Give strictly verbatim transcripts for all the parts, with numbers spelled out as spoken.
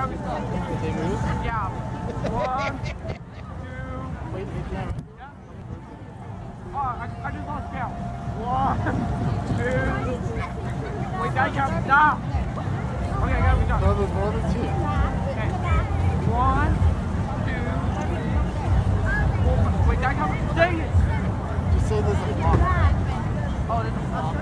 Did they move? Yeah. One, two. Wait, wait, yeah. Oh, I, I just lost count. One, two. Wait, that count. Stop. Okay, I gotta be done. No, there's more than two. Okay. One, two, three, four. Wait, that count. Dang it. Just say there's a clock. Oh, there's a clock.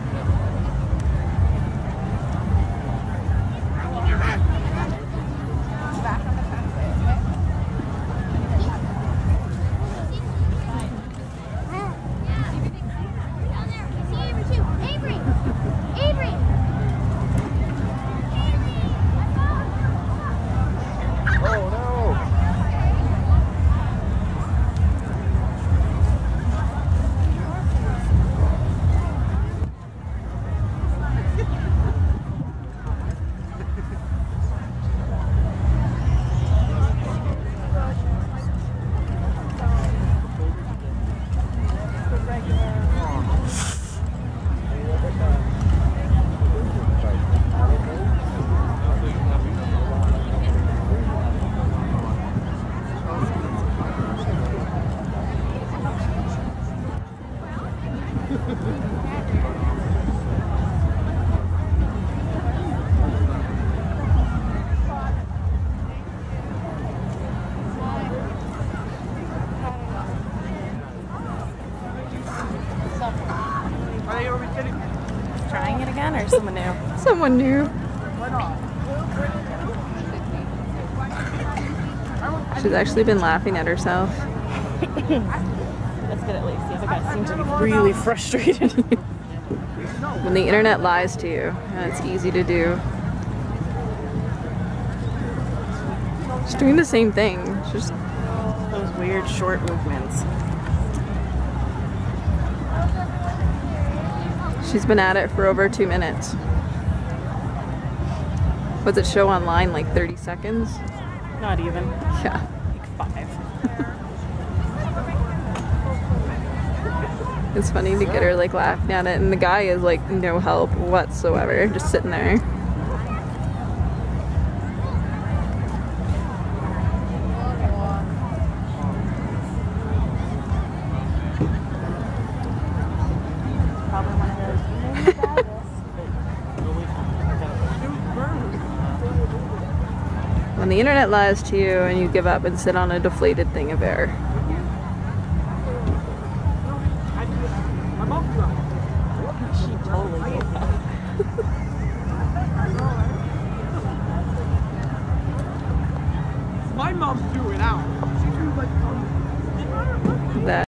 Are they over kidding? Trying it again or someone new? Someone new. Why not? She's actually been laughing at herself. That's good at least. The other guy seems to be really frustrated. When the internet lies to you, and it's easy to do. She's doing the same thing. It's just Those weird short movements. she's been at it for over two minutes. What's it show online? Like thirty seconds? Not even. Yeah. Like five. It's funny to get her like laughing at it, and the guy is like no help whatsoever, just sitting there. Probably one of those. When the internet lies to you and you give up and sit on a deflated thing of air. My mom's right. She totally gave that. My mom's doing out. She do like. That